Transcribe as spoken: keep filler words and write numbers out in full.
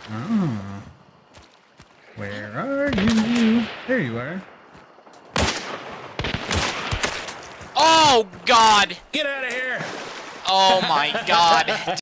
Oh. Where are you? There you are. Oh, God! Get out of here! Oh, my God.